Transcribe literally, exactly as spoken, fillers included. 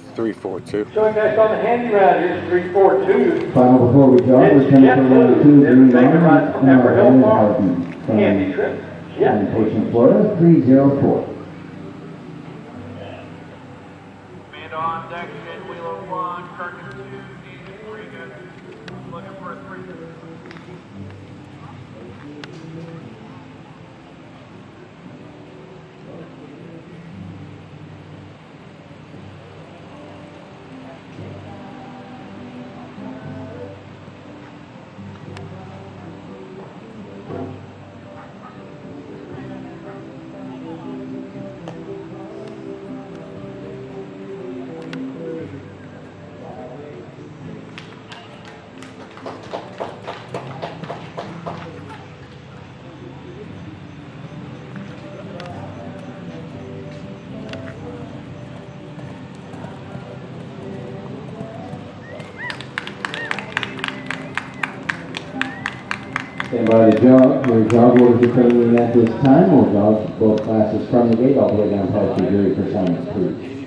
three four two. Showing next on the handy round, here's three four two. Final before we draw, It's we're coming Jet from Blue. round two, Devin green Vega line, rides from and Upper our Hill Ellen Farm. Harden from Handy trip. Jet. Plantation, Florida, three zero four. Man on deck, Shed Wheeler one, Kirkin two, D three good. Looking for a three good. Stand by to jog. Your jog orders are coming in at this time. We'll jog both classes from the gate all the way down past your jury for signs, please.